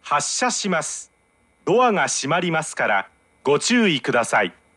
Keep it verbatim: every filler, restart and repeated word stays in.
発車します。ドアが閉まりますからご注意ください。